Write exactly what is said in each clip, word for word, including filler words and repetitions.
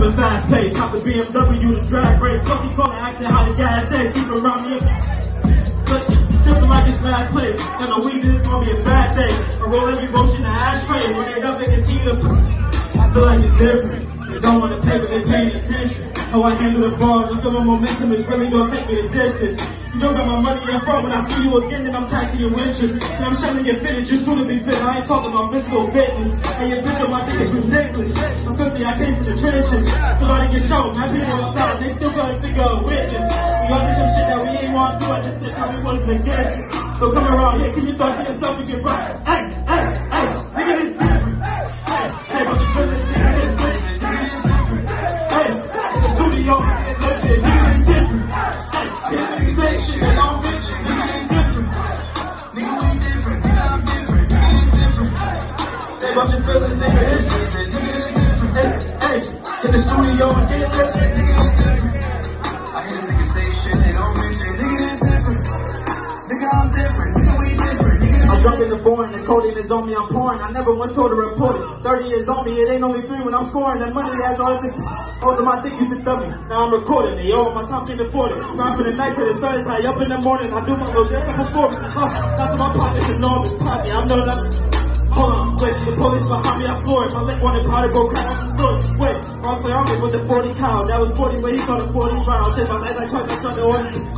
living fast pace, hop the B M W, the drag race. Fucking phone, asking how the gas tastes, keep around me. Still like it's last place. Now the weed is gonna be a bad day. I roll every motion to ashtray. When they up, they continue to. I feel like it's different. They don't want to pay, but they paying attention. How I handle the bars, I feel my momentum is really gonna take me the distance. You don't got my money up front, when I see you again, then I'm taxing your interest. And I'm shelling your fitted just to be fit. I ain't talking about physical fitness. And your bitch on my dick is ridiculous. I'm fifty, I came from the trenches. Somebody get shot, my people outside, they still gotta figure a witness. We all did some shit that we ain't want to do, I just said how we wasn't against it. So come around here, can you talk to yourself and get right? Hey, hey, hey, nigga, this different. Hey, hey, don't you feel this nigga, this different. Hey, the studio, no shit, nigga, this different. Hey, this nigga say shit that don't mention, nigga, this different. Nigga, we different, nigga, I'm different, nigga, this different. Hey, don't you feel this nigga, this different, nigga, this different. Hey, hey, in the studio and get this, nigga, this different. I hear niggas say shit they don't mention, nigga, this different. Nigga, I'm different, nigga, we different, nigga. I'm jumping the foreign, the codeine is on me, I'm pouring. I never once told to report it. thirty years on me, it ain't only three when I'm scoring. That money has all this. Most of my dick used to thumb me. Now I'm recording it, yo, my time can't afford it. Ride from the night to the sun, it's high up in the morning. I do my little dance, I perform it. Uh, not to my pocket's enormous, pocket, I'm no nothing. Hold on, wait, the police behind me, I floor it. My lip wanted powder, broke out, I just stood. Wait, wrong play on me with the forty cow. That was forty, but he called it forty round. Chase my legs like Chuck, I tried to order it.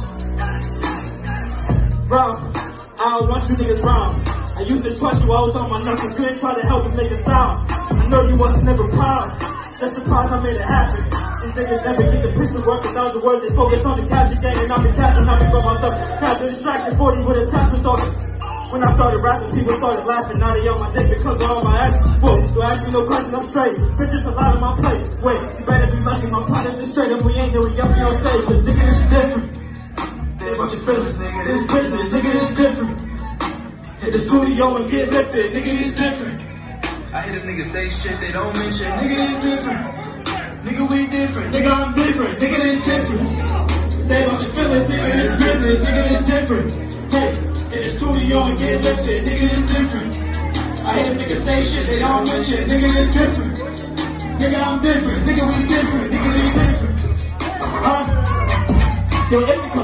Round, I don't want you niggas round. I used to trust you, I was on my nuts and couldn't try to help you make a sound. I know you wasn't never proud, just surprised I made it happen. These niggas never get the picture worth a thousand words. They focus on the capture game and I'm the captain, I be for myself. Captain distraction, forty with attachments on it. When I started rapping, people started laughing. Now they on my dick because of all my actions. Whoa, so ask me no questions, I'm straight. Bitches a lot on my plate. Wait, you better be lucky, my partner's just straight. If we ain't, then we up on stage. But nigga, this is different. Stay about your feelings, nigga, this business, nigga, this different. Hit the studio and get lifted, nigga, this different. I hear the niggas say shit they don't mention, nigga, this different. Nigga, we different, nigga, I'm different, nigga, this different. Stay about your feelings, nigga, this business, nigga, this different. Hey, hit the studio and get lifted, nigga, this different. I hear the niggas say shit they don't mention, nigga, this different. Nigga, I'm different, nigga, we different, nigga, this different. Huh? Yo,